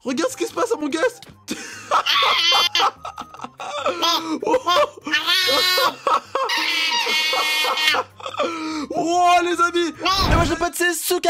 Regarde ce qui se passe à mon guest. Oh les amis, et moi je pote c'est Souka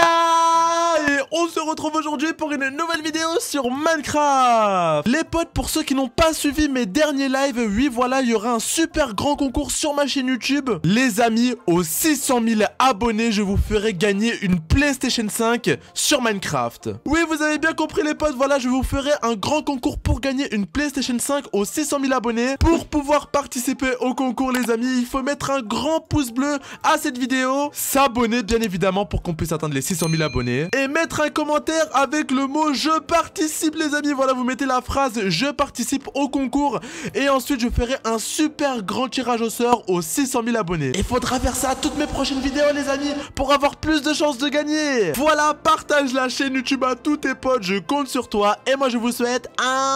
et on se retrouve aujourd'hui pour une nouvelle vidéo sur Minecraft. Les potes, pour ceux qui n'ont pas suivi mes derniers lives, oui voilà, il y aura un super grand concours sur ma chaîne YouTube. Les amis, aux 600 000 abonnés, je vous ferai gagner une PlayStation 5 sur Minecraft. Oui, vous avez bien compris les potes, voilà, je vous ferai un grand concours pour gagner une PlayStation 5 aux 600 000 abonnés. Pour pouvoir participer au concours les amis, il faut mettre un grand pouce bleu à cette vidéo, s'abonner bien évidemment pour qu'on puisse atteindre les 600 000 abonnés et mettre un commentaire avec le mot je participe les amis. Voilà, vous mettez la phrase je participe au concours et ensuite je ferai un super grand tirage au sort aux 600 000 abonnés. Il faudra faire ça à toutes mes prochaines vidéos les amis pour avoir plus de chances de gagner. Voilà, partage la chaîne YouTube à tous tes potes, je compte sur toi et moi je vous souhaite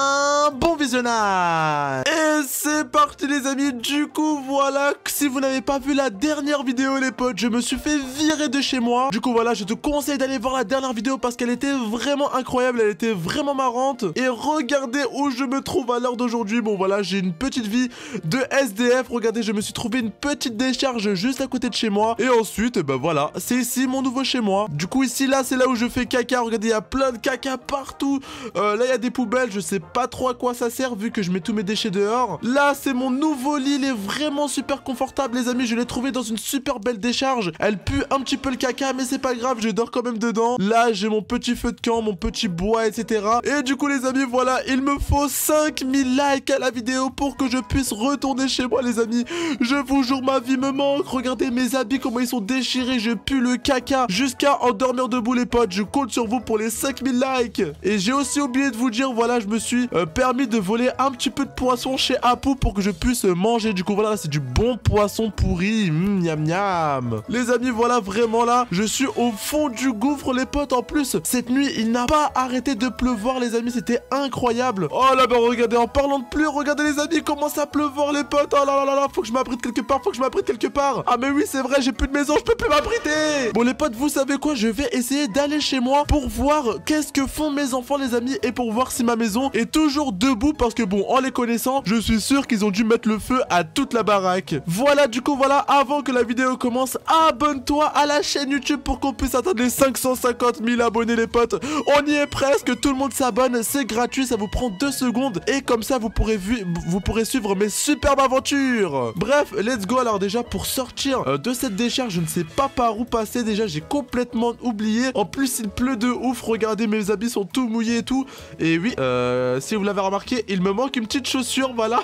un bon visionnage. Et c'est parti les amis, du coup voilà, si vous n'avez pas vu la dernière vidéo les potes, je me suis fait virer de chez moi. Du coup voilà, je te conseille d'aller voir la dernière vidéo parce qu'elle était vraiment incroyable, elle était vraiment marrante. Et regardez où je me trouve à l'heure d'aujourd'hui. Bon voilà, j'ai une petite vie de SDF. Regardez, je me suis trouvé une petite décharge juste à côté de chez moi. Et ensuite, bah voilà, c'est ici mon nouveau chez moi. Du coup ici là, c'est là où je fais caca. Regardez, il y a plein de caca partout. Là il y a des poubelles, je sais pas trop à quoi ça sert vu que je mets tous mes déchets dehors. Là c'est mon nouveau lit, il est vraiment super confortable les amis. Je l'ai trouvé dans une super belle décharge. Elle pue un petit peu le caca mais c'est pas grave, je dors quand même dedans. Là j'ai mon petit feu de camp, mon petit bois, etc. Et du coup les amis voilà, il me faut 5000 likes à la vidéo pour que je puisse retourner chez moi les amis. Je vous jure, ma vie me manque. Regardez mes habits comment ils sont déchirés, je pue le caca jusqu'à endormir debout les potes. Je compte sur vous pour les 5000 likes. Et j'ai aussi oublié de vous dire, voilà, je me suis permis de voler un petit peu de poisson chez Apu pour que je puisse manger. Du coup voilà, c'est du bon poisson pourri, miam miam. Les amis voilà, vraiment là, je suis au fond du gouffre les potes. En plus, cette nuit, il n'a pas arrêté de pleuvoir les amis, c'était incroyable. Oh là bah regardez, en parlant de pluie, regardez les amis, comment ça pleuvoir les potes. Oh là là là, faut que je m'abrite quelque part, faut que je m'abrite quelque part. Ah mais oui, c'est vrai, j'ai plus de maison, je peux plus m'abriter. Bon les potes, vous savez quoi, je vais essayer d'aller chez moi pour voir qu'est-ce que font mes enfants les amis et pour voir si ma maison est toujours debout parce que bon, en les connaissant, je suis sûr qu'ils ont dû mettre le feu à toute la baraque. Voilà, du coup voilà, avant que la vidéo commence, abonne-toi à la chaîne YouTube pour qu'on puisse atteindre les 550 000 abonnés les potes. On y est presque, tout le monde s'abonne, c'est gratuit, ça vous prend 2 secondes et comme ça vous pourrez suivre mes superbes aventures. Bref, let's go. Alors déjà pour sortir de cette décharge, je ne sais pas par où passer, déjà j'ai complètement oublié. En plus il pleut de ouf, regardez mes habits sont tout mouillés et tout. Et oui, si vous l'avez remarqué, il me manque une petite chaussure, voilà.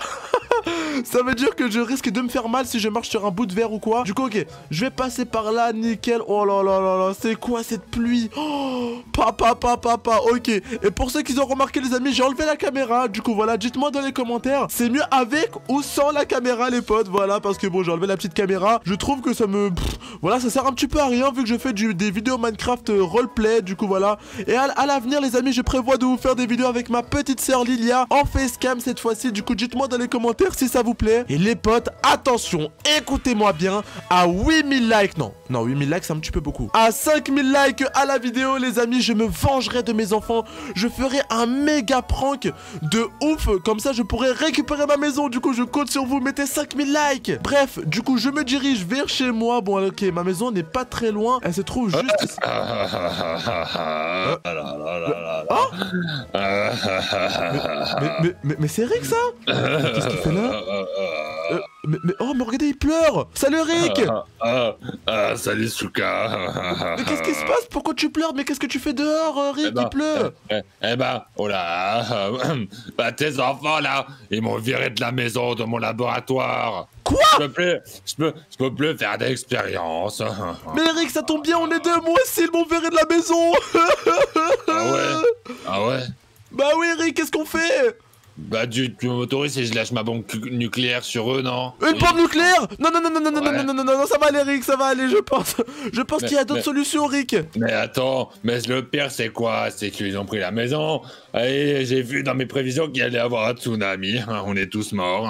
Ça veut dire que je risque de me faire mal si je marche sur un bout de verre ou quoi. Du coup ok, je vais passer par là, nickel. Oh là là là là, c'est quoi cette pluie? Oh, papa, ok. Et pour ceux qui ont remarqué les amis, j'ai enlevé la caméra. Du coup voilà, dites-moi dans les commentaires, c'est mieux avec ou sans la caméra les potes. Voilà, parce que bon, j'ai enlevé la petite caméra. Je trouve que ça me... voilà, ça sert un petit peu à rien vu que je fais des vidéos Minecraft roleplay. Du coup voilà. Et à l'avenir les amis, je prévois de vous faire des vidéos avec ma petite sœur Lilia en facecam cette fois-ci. Du coup dites-moi dans les commentaires si ça vous plaît. Et les potes, attention, écoutez-moi bien, à 8000 likes, non 8000 likes c'est un petit peu beaucoup, à 5000 likes à la vidéo les amis, je me vengerai de mes enfants. Je ferai un méga prank de ouf, comme ça je pourrai récupérer ma maison. Du coup je compte sur vous, mettez 5000 likes. Bref, du coup je me dirige vers chez moi. Bon ok, ma maison n'est pas très loin, elle se trouve juste ici. Mais c'est Rick ça? Qu'est-ce qu'il fait là? Oh mais regardez, il pleure. Salut Rick. Salut Souka. Mais qu'est-ce qui se passe? Pourquoi tu pleures? Mais qu'est-ce que tu fais dehors Rick? Il pleut. Oh là, bah tes enfants là, ils m'ont viré de la maison, de mon laboratoire. Quoi? Je peux plus faire d'expérience. Mais Rick, ça tombe bien, on est deux. Moi aussi, ils m'ont viré de la maison. Ah ouais? Ah ouais? Bah oui Rick, qu'est-ce qu'on fait? Bah tu m'autorises si je lâche ma bombe nucléaire sur eux, non? Une bombe nucléaire? Non, ça va aller Rick, ça va aller, je pense. Je pense qu'il y a d'autres solutions Rick. Mais attends, mais le pire c'est quoi? C'est qu'ils ont pris la maison. Et j'ai vu dans mes prévisions qu'il allait y avoir un tsunami. On est tous morts.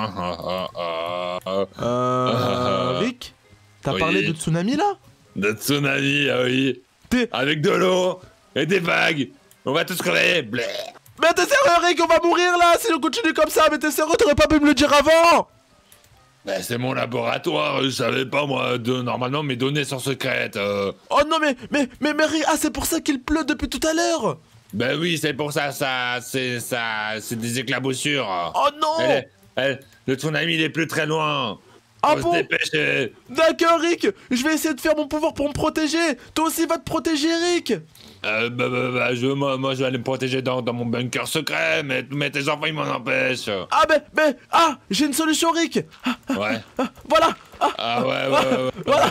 Rick, t'as parlé de tsunami là? De tsunami, oui. Avec de l'eau et des vagues. On va tous crever. Mais t'es sérieux, Rick, on va mourir là si on continue comme ça. Mais t'es sérieux, t'aurais pas pu me le dire avant? Ben, c'est mon laboratoire, je savais pas moi, normalement mes données sont secrètes. Oh non, mais Rick, ah, c'est pour ça qu'il pleut depuis tout à l'heure. Ben oui, c'est pour ça, c'est des éclaboussures. Oh non. Le tsunami il est plus très loin. Ah Faut bon? se dépêcher. D'accord, Rick, je vais essayer de faire mon pouvoir pour me protéger. Toi aussi, va te protéger, Rick. Moi je vais aller me protéger dans mon bunker secret, mais tes enfants ils m'en empêchent. Ah, j'ai une solution, Rick. Ouais. Voilà. Ouais. Voilà.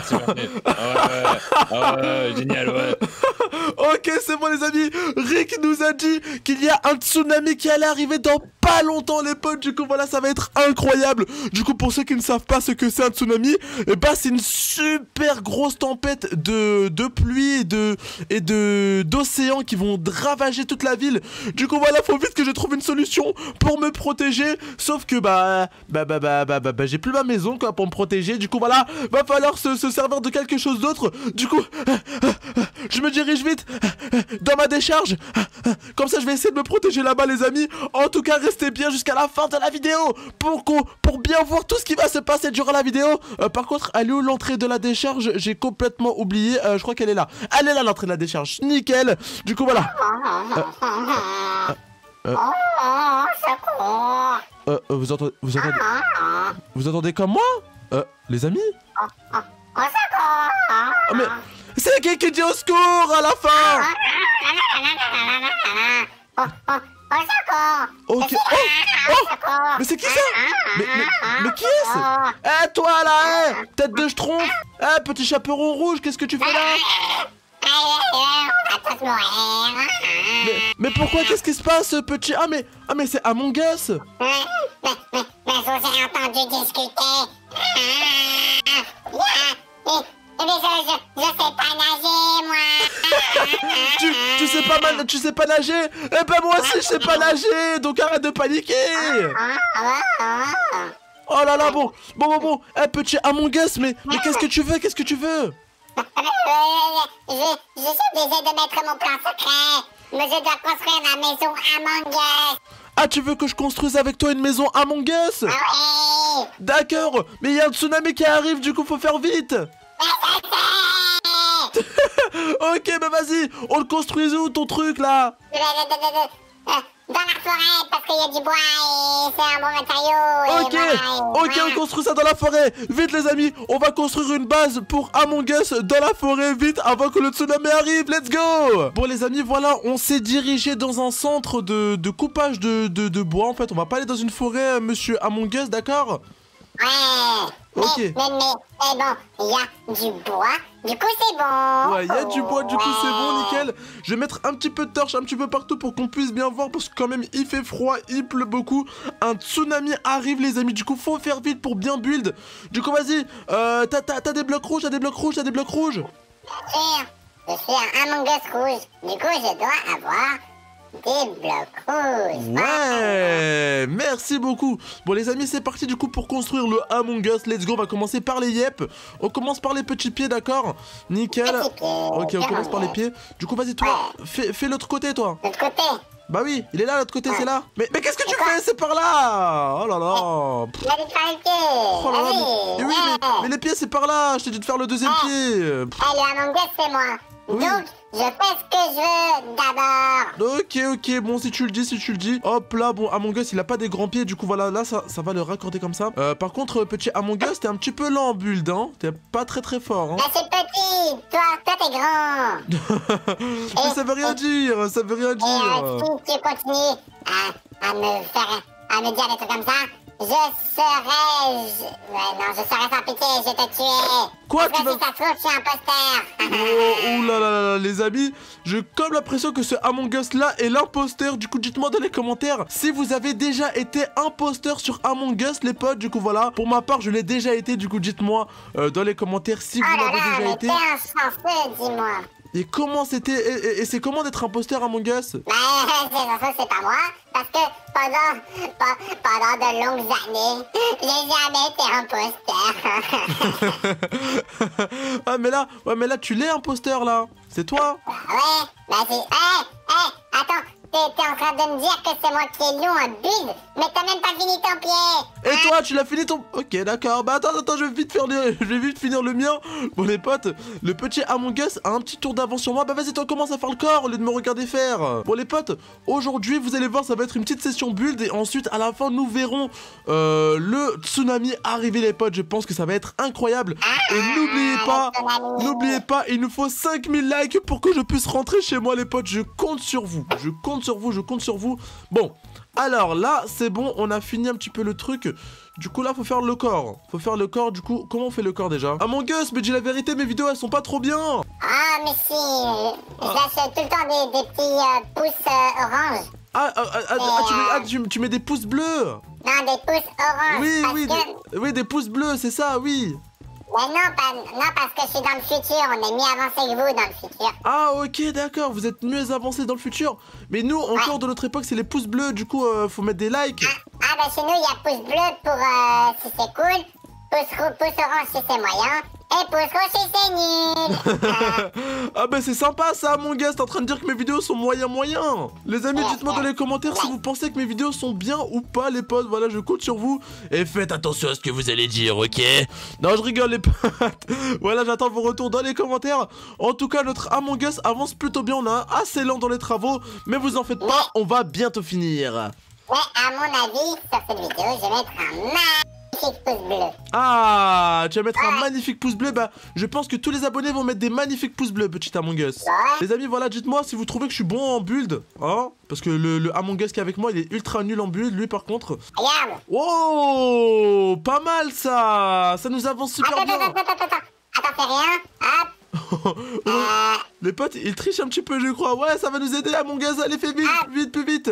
Ouais, génial, ouais. Ok, c'est bon, les amis. Rick nous a dit qu'il y a un tsunami qui allait arriver dans pas longtemps, les potes. Du coup, voilà, ça va être incroyable. Du coup, pour ceux qui ne savent pas ce que c'est un tsunami, eh ben, c'est une super grosse tempête de pluie et d'océan qui vont ravager toute la ville. Du coup, voilà, faut vite que je trouve une solution pour me protéger. Sauf que, j'ai plus ma maison, quoi, pour me protéger. Du coup, voilà, va falloir se servir de quelque chose d'autre. Du coup, je me dirige vite dans ma décharge. Comme ça, je vais essayer de me protéger là-bas, les amis. En tout cas, restez bien jusqu'à la fin de la vidéo pour bien voir tout ce qui va se passer durant la vidéo. Par contre, elle est où l'entrée de la décharge? J'ai complètement oublié. Je crois qu'elle est là. Elle est là, l'entrée de la décharge. Nickel. Du coup, voilà. Vous entendez comme moi? Les amis? Oh, mais c'est qui dit au secours à la fin? Ok. Mais c'est qui ça? Mais qui est-ce? Eh, toi là, tête de schtroumpf. Eh, petit chaperon rouge, qu'est-ce que tu fais là? Mais pourquoi? Qu'est-ce qui se passe, petit? Ah mais c'est Among Us. Mais je vous ai entendu discuter. Mais je sais pas nager, moi. Tu sais pas nager? Eh ben moi aussi je sais pas nager, donc arrête de paniquer. Oh là là, bon. Eh, petit Among Us, mais qu'est-ce que tu veux? Qu'est-ce que tu veux? Je suis obligé de mettre mon plan secret. Mais je dois construire ma maison Among Us. Ah, tu veux que je construise avec toi une maison Among Us? Oui. D'accord, mais il y a un tsunami qui arrive, du coup faut faire vite. Ok, bah vas-y, on le construit où ton truc là? Dans la forêt, parce qu'il y a du bois et c'est un bon matériau. Ok, on construit ça dans la forêt. Vite les amis, on va construire une base pour Among Us dans la forêt, vite, avant que le tsunami arrive, let's go. Bon les amis, voilà, on s'est dirigé dans un centre de coupage de bois. En fait, on va pas aller dans une forêt, monsieur Among Us, d'accord? Ouais. Ok. Mais bon, il y a du bois, du coup c'est bon. Ouais, il y a du bois, du coup c'est bon, nickel. Je vais mettre un petit peu de torche un petit peu partout pour qu'on puisse bien voir, parce que quand même il fait froid, il pleut beaucoup. Un tsunami arrive les amis, du coup faut faire vite pour bien build. Du coup vas-y, t'as des blocs rouges, t'as des blocs rouges. Bien sûr, je suis un Among Us rouge, du coup je dois avoir des blocs rouges. Ouais, merci beaucoup. Bon les amis, c'est parti du coup pour construire le Among Us. Let's go, on va commencer par les yep. On commence par les petits pieds, d'accord? Nickel. Ok, on commence par les pieds. Du coup, vas-y, toi, fais l'autre côté, toi. L'autre côté? Bah oui, il est là, l'autre côté, c'est là. Mais qu'est-ce que tu fais? C'est par là. Oh là là. Il a dit de faire les pieds. Oh là là. Vas-y. Mais oui, mais les pieds, c'est par là. Je t'ai dit de faire le deuxième pied. Le Among Us, c'est moi. Oui. Donc, je fais ce que je veux d'abord. Ok, bon, si tu le dis. Hop là, bon, Among Us, il a pas des grands pieds, du coup, voilà, là, ça va le raccorder comme ça. Par contre, petit Among Us, t'es un petit peu lent en build, hein. T'es pas très fort, hein. Bah, c'est petit. Toi, t'es grand. Mais ça veut rien dire, Et si tu continues à me dire des trucs comme ça, je serai sans pitié, je vais te tuer. Quoi, parce que si ça se trouve, je suis imposteur. Oh là là, les amis, j'ai comme l'impression que ce Among Us là est l'imposteur. Du coup, dites-moi dans les commentaires si vous avez déjà été imposteur sur Among Us, les potes. Du coup, voilà, pour ma part, je l'ai déjà été. Du coup, dites-moi dans les commentaires si vous l'avez déjà été. T'es un chanceux, dis-moi. Et comment c'était, et c'est comment d'être imposteur Among Us? Bah, c'est pas moi, parce que pendant de longues années, j'ai jamais été imposteur. Ah mais là tu l'es imposteur là, c'est toi? Ouais, bah c'est... attends, t'es en train de me dire que c'est moi qui ai long un build, mais t'as même pas fini ton pied. Et toi, tu l'as fini ton... Ok, d'accord. Bah attends, je vais vite finir le mien. Bon les potes, le petit Among Us a un petit tour d'avance sur moi. Bah vas-y, toi commence à faire le corps au lieu de me regarder faire. Bon les potes, aujourd'hui, vous allez voir, ça va être une petite session build. Et ensuite, à la fin, nous verrons le tsunami arriver les potes. Je pense que ça va être incroyable. Et n'oubliez pas, il nous faut 5000 likes pour que je puisse rentrer chez moi les potes. Je compte sur vous. Je compte sur vous. Bon, alors là, c'est bon, on a fini un petit peu le truc. Du coup là, faut faire le corps. Du coup, comment on fait le corps déjà? Among Us, mais dis la vérité, mes vidéos, elles sont pas trop bien. Ah, mais si, je lâche tout le temps des petits pouces orange. Tu mets des pouces bleus. Non, des pouces orange. Oui, des pouces bleus, c'est ça, oui. Mais non, parce que je suis dans le futur, on est mieux avancé que vous dans le futur. Ah ok, d'accord, vous êtes mieux avancés dans le futur. Mais nous, encore de notre époque, c'est les pouces bleus, du coup, faut mettre des likes. Ah bah chez nous, il y a pouce bleu pour si c'est cool, pouce orange si c'est moyen, et pouce rouge si c'est nul. Ah bah c'est sympa ça, mon gars, t'es en train de dire que mes vidéos sont moyen. Les amis, dites-moi dans les commentaires si vous pensez que mes vidéos sont bien ou pas, les potes. Voilà, je compte sur vous. Et faites attention à ce que vous allez dire, ok? Non, je rigole, les potes. Voilà, j'attends vos retours dans les commentaires. En tout cas, notre Among Us avance plutôt bien. On a assez lent dans les travaux, mais vous en faites pas, on va bientôt finir. Ouais, à mon avis, sur cette vidéo, je vais mettre un magnifique pouce bleu. Ah, tu vas mettre un magnifique pouce bleu. Bah, je pense que tous les abonnés vont mettre des magnifiques pouces bleus, petit Among Us. Les amis, voilà, dites-moi si vous trouvez que je suis bon en build. Hein, parce que le Among Us qui est avec moi, il est ultra nul en build. Lui, par contre... Regarde. Oh, pas mal ça. Ça nous avance super bien. Attends, fais rien. Hop. Les potes, ils trichent un petit peu, je crois. Ouais, ça va nous aider, Among Us. Allez, fais vite, plus vite.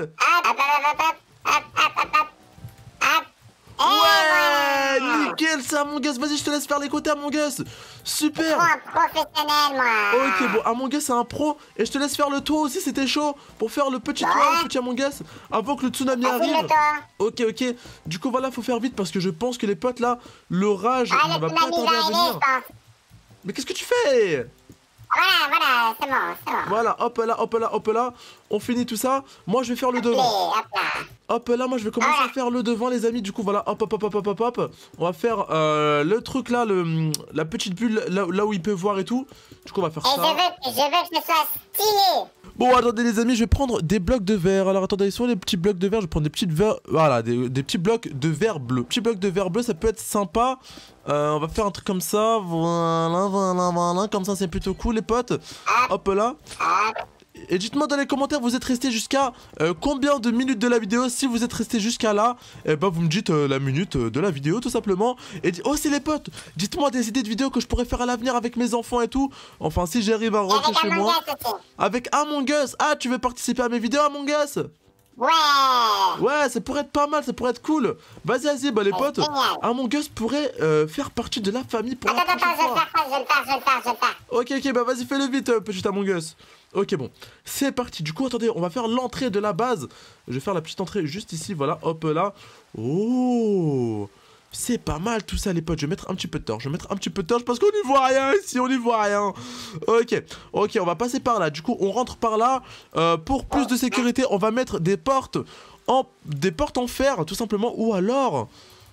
Ouais, nickel, c'est Among Us. Vas-y, je te laisse faire les côtés, Among Us. Super. Un professionnel, moi. Ok, bon, Among Us, c'est un pro. Et je te laisse faire le toit aussi, c'était chaud. Pour faire le petit toit, le petit Among Us. Avant que le tsunami arrive. Ok. Du coup, voilà, faut faire vite parce que je pense que les potes, là, l'orage ne va pas tarder à venir. Mais qu'est-ce que tu fais? Voilà, c'est bon. Voilà, hop là, on finit tout ça. Moi, je vais faire le devant. Hop là, moi, je vais commencer à faire le devant, les amis. Du coup, voilà, hop. On va faire le truc là, la petite bulle là où il peut voir et tout. Du coup, on va faire ça. Et je veux que ce soit stylé. Bon, attendez, les amis, je vais prendre des blocs de verre. Alors, attendez, sur les petits blocs de verre, je vais prendre des petites verres. Voilà, des petits blocs de verre bleu. Petits blocs de verre bleu, ça peut être sympa. On va faire un truc comme ça. Voilà. Comme ça, c'est plutôt cool, les potes. Hop là. Et dites-moi dans les commentaires, vous êtes restés jusqu'à combien de minutes de la vidéo? Si vous êtes restés jusqu'à là, et bah vous me dites la minute de la vidéo tout simplement. Et aussi les potes, dites-moi des idées de vidéos que je pourrais faire à l'avenir avec mes enfants et tout. Enfin si j'arrive à rentrer chez moi. Avec Among Us. Ah, tu veux participer à mes vidéos Among Us? Ouais, ça pourrait être pas mal, ça pourrait être cool. Vas-y, bah les potes, Among Us pourrait faire partie de la famille pour la prochaine fois. Je vais le faire. Ok, bah vas-y, fais-le vite, petit Among Us. Ok, bon, c'est parti. Du coup, attendez, on va faire l'entrée de la base. Je vais faire la petite entrée juste ici, voilà, hop là. Oh, c'est pas mal tout ça, les potes. Je vais mettre un petit peu de torche. Parce qu'on n'y voit rien ici, on n'y voit rien. Ok, on va passer par là. Du coup, on rentre par là. Pour plus de sécurité, on va mettre des portes en fer, tout simplement. Ou alors...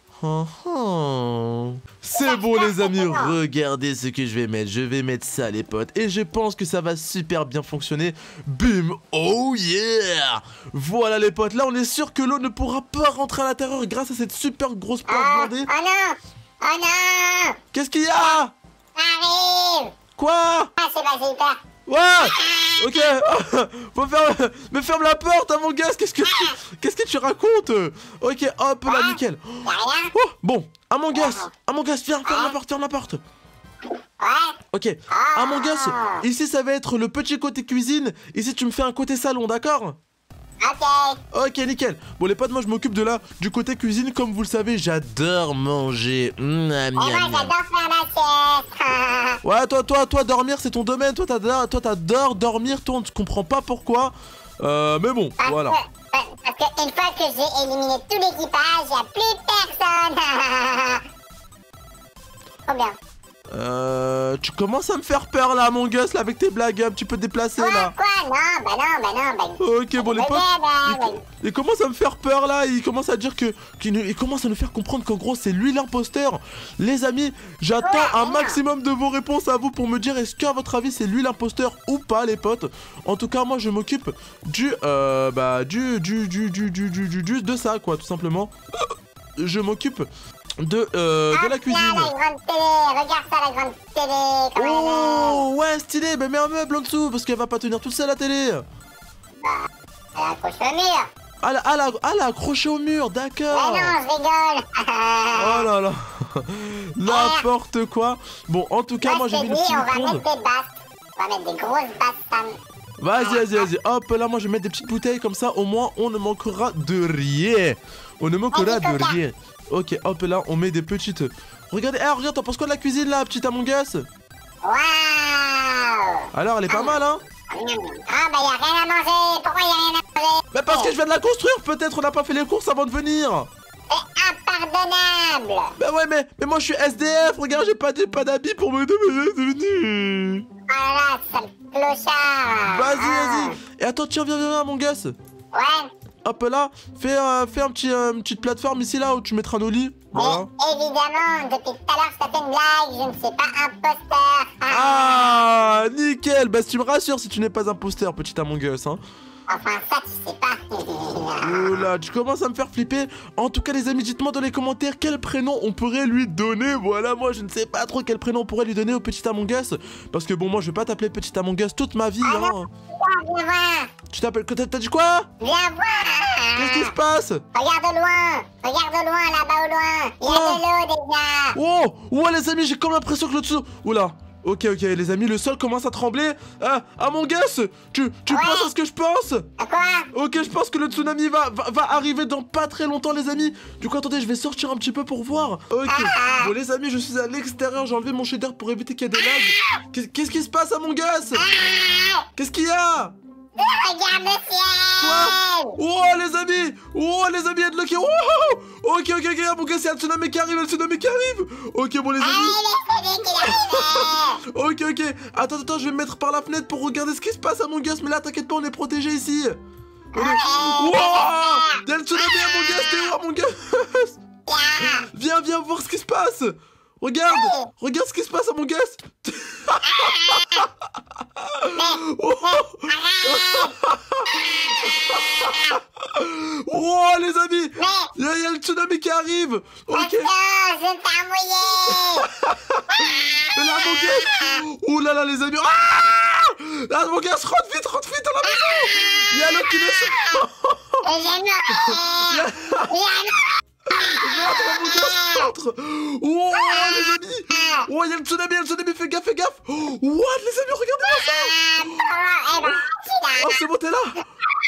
C'est bon les amis, regardez ce que je vais mettre. Je vais mettre ça les potes. Et je pense que ça va super bien fonctionner. Bim, oh yeah. Voilà les potes, là on est sûr que l'eau ne pourra pas rentrer à l'intérieur grâce à cette super grosse porte blindée. Oh non. Qu'est-ce qu'il y a? Arrive. Quoi? Ah c'est pas, j'ai peur. Ouais. Ok. Faut faire... Mais ferme la porte, Among Us. Qu'est-ce que tu racontes? Ok, hop là, nickel. Oh, bon, Among Us, ferme la porte. Ok, Among Us, ici ça va être le petit côté cuisine. Ici tu me fais un côté salon, d'accord? Ok, nickel. Bon les potes, moi je m'occupe du côté cuisine. Comme vous le savez, j'adore manger. Moi j'adore faire la sieste. Ouais, toi dormir c'est ton domaine. Toi t'adores dormir. Toi on ne comprend pas pourquoi. Mais bon, voilà. Parce qu'une fois que j'ai éliminé tout l'équipage, il n'y a plus personne. Trop bien. Tu commences à me faire peur là, mon gosse, là, avec tes blagues un petit peu déplacées là. Quoi? Non, bah non. Ok, bon, les potes, il commence à me faire peur là, il commence à dire il commence à nous faire comprendre qu'en gros c'est lui l'imposteur. Les amis, j'attends un maximum de vos réponses à vous pour me dire est-ce qu'à votre avis c'est lui l'imposteur ou pas, les potes. En tout cas, moi je m'occupe de ça, quoi, tout simplement. Je m'occupe de la cuisine. La grande télé, regarde ça, la grande télé. Oh, ouais, stylé, mais mets un meuble en dessous parce qu'elle va pas tenir toute seule la télé. Elle est accrochée au mur. Elle a accroché au mur, d'accord. Mais non, je rigole. Oh là là. N'importe quoi. Bon, en tout cas, moi j'ai mis le petit on va micro-ondes. mettre des basses. On va mettre des grosses basses, Sam. Vas-y. Hop, là, moi je vais mettre des petites bouteilles comme ça, au moins on ne manquera de rien. On ne manquera de rien. Ok, hop là, on met des petites. Regardez, regarde, t'en penses quoi de la cuisine là, petite Among Us? Waouh. Alors, elle est pas mal, hein? Ah bah y'a rien à manger. Pourquoi y'a rien à manger? Mais parce que je viens de la construire, peut-être on n'a pas fait les courses avant de venir. C'est impardonnable. Bah ouais, mais moi je suis SDF, regarde, j'ai pas d'habits pour me donner. Oh là là, sale clochard. Vas-y. Et attends, tiens, viens, mon gosse. Ouais. Hop là, fais une petite plateforme ici là où tu mettras nos lits. Voilà. Mais évidemment, depuis tout à l'heure, je t'ai fait une blague, je ne suis pas imposteur. Ah, nickel. Bah, tu me rassures si tu n'es pas imposteur, petit Among Us, hein. Enfin, ça, tu sais pas. Oula, tu commences à me faire flipper. En tout cas, les amis, dites-moi dans les commentaires quel prénom on pourrait lui donner. Voilà, moi, je ne sais pas trop quel prénom on pourrait lui donner au petit Among Us. Parce que bon, moi, je vais pas t'appeler petit Among Us toute ma vie, hein. Viens voir. Tu t'appelles... T'as dit quoi? Viens voir. Qu'est-ce qui se passe? Regarde loin, là-bas au loin. Il y a de l'eau déjà. Oh, les amis, j'ai comme l'impression que le dessous... Oula. Ok, les amis, le sol commence à trembler. Among Us, tu penses à ce que je pense? Quoi? Ok, je pense que le tsunami va arriver dans pas très longtemps, les amis. Du coup, attendez, je vais sortir un petit peu pour voir. Ok, bon, les amis, je suis à l'extérieur. J'ai enlevé mon shader pour éviter qu'il y ait des lags. Qu'est-ce qui se passe, Among Us? Qu'est-ce qu'il y a? Regarde le ciel. Quoi? Oh, les amis, il y a de l'eau qui... Oh, ok, Among Us, il y a le tsunami qui arrive, Ok, bon, les amis... Ok. Attends, je vais me mettre par la fenêtre pour regarder ce qui se passe, Among Us. Mais là, t'inquiète pas, on est protégé ici. Wow, il y a le tsunami, Among Us. T'es où, Among Us? Viens voir ce qui se passe. Regarde ce qui se passe, Among Us. Oh, les amis, il y a le tsunami qui arrive. Ok. Je vais me faire mouiller. Mais là, Among Us. Ouh là là, les amis. Là, Among Us, rentre vite dans la maison. Il y a l'autre qui descend. Rentre. Oh, les amis. Oh, il y a le tsunami, fais gaffe. What, les amis, regardez-moi ça. Oh, c'est bon, t'es là.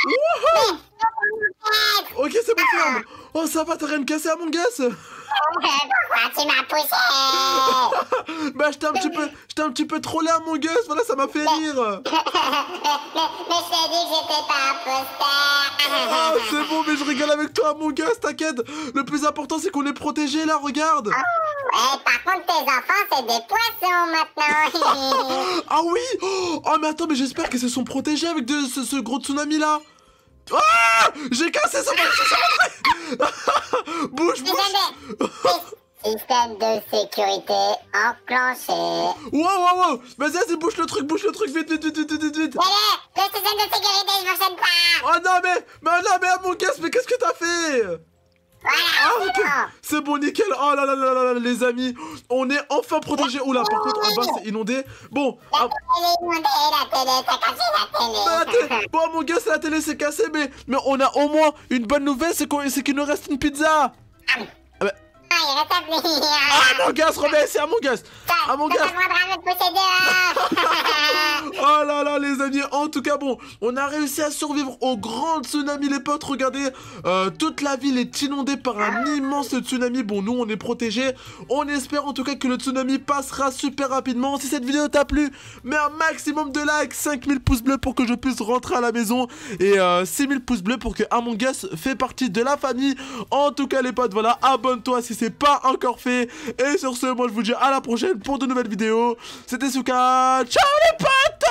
Ok, c'est bon, ferme. Oh, ça va, t'as rien cassé, Among Us. Pourquoi tu m'as poussé? Bah, je t'ai un petit peu trollé, Among Us, voilà, ça m'a fait rire. Mais je t'ai dit que j'étais pas imposteur. C'est bon, mais je rigole avec toi, Among Us, t'inquiète. Le plus important, c'est qu'on est protégé, là, regarde. Par contre, tes enfants, c'est des poissons maintenant. Ah oui. Oh, mais attends, mais j'espère qu'ils se sont protégés avec ce gros tsunami, là. J'ai cassé ça. Bouge. Système de sécurité enclenché. Wow. Vas-y, bouge le truc, vite. Le système de sécurité, je fonctionne pas. Oh non, mais Among Us, mais qu'est-ce que t'as fait? Voilà, ok. C'est bon, nickel. Oh là, les amis, on est enfin protégés. Oula, par contre, en bas, c'est inondé. Bon. La télé est inondée, la télé, t'as cassé la télé. Bon, mon gars, la télé s'est cassée, mais on a au moins une bonne nouvelle, c'est qu'il nous reste une pizza. Il reste à venir. Among Us, reviens ici, Among Us. Among Us. Oh là, les amis, en tout cas, bon, on a réussi à survivre au grand tsunami, les potes. Regardez, toute la ville est inondée par un immense tsunami. Bon, nous, on est protégés. On espère en tout cas que le tsunami passera super rapidement. Si cette vidéo t'a plu, mets un maximum de likes, 5000 pouces bleus pour que je puisse rentrer à la maison. Et 6000 pouces bleus pour que Among Us fait partie de la famille. En tout cas, les potes, voilà, abonne-toi si c'est pas encore fait. Et sur ce, moi je vous dis à la prochaine pour de nouvelles vidéos. C'était Souka, ciao les potes.